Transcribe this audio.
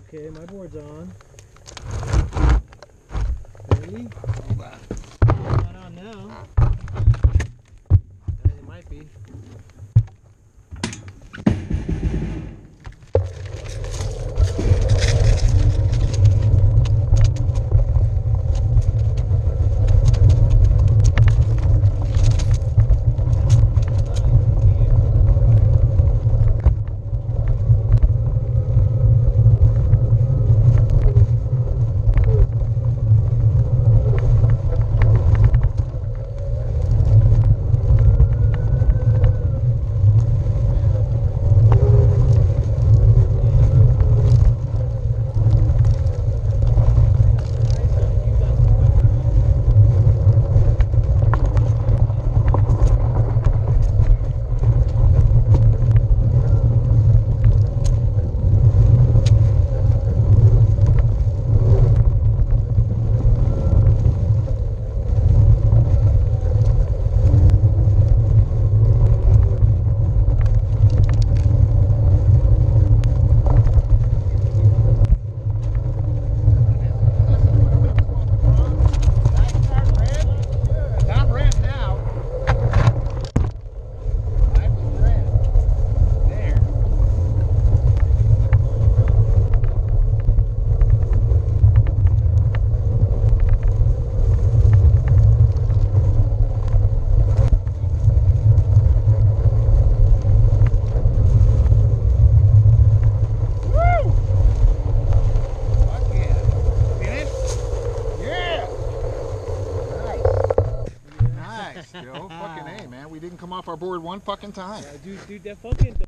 Okay, my board's on. Ready? Hold on. Not on now. It might be. Joe, fucking A, man. We didn't come off our board one fucking time. Dude, that fucking